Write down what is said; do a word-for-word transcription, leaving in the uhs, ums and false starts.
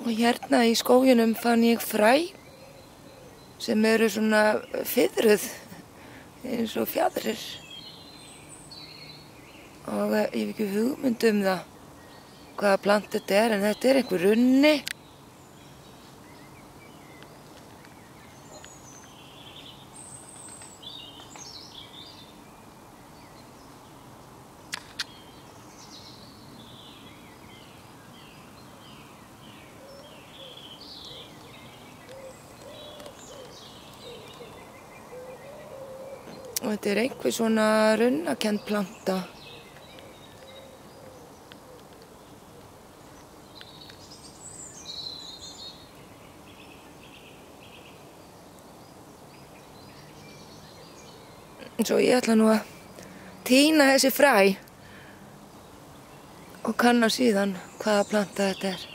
Og hérna í skóginum fann ég fræ sem eru svona fiðruð eins og fjaðrir. Og ég hef ekki hugmynd um það hvaða plant þetta er, en þetta er einhver runni. Og þetta er einhver svona runnakennd planta. Svo ég ætla nú að tína þessi fræ og kanna síðan hvaða planta þetta er.